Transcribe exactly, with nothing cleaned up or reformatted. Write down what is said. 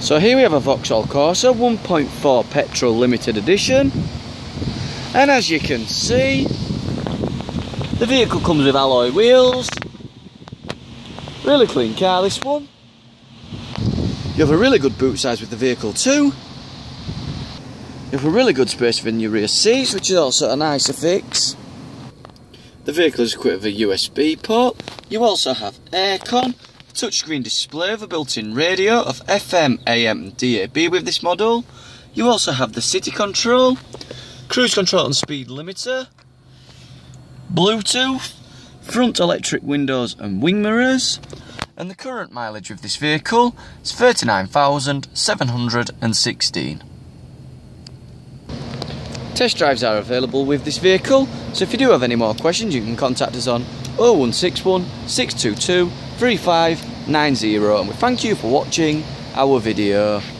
So here we have a Vauxhall Corsa one point four petrol limited edition, and as you can see, the vehicle comes with alloy wheels. Really clean car, this one. You have a really good boot size with the vehicle too. You have a really good space within your rear seats, which is also a nicer fix. The vehicle is equipped with a U S B port. You also have aircon, touchscreen display with a built-in radio of F M, A M and D A B with this model. You also have the city control, cruise control and speed limiter, Bluetooth, front electric windows and wing mirrors, and the current mileage of this vehicle is thirty-nine thousand seven hundred sixteen. Test drives are available with this vehicle, so if you do have any more questions you can contact us on oh one six one, six two two, three five nine zero, and we thank you for watching our video.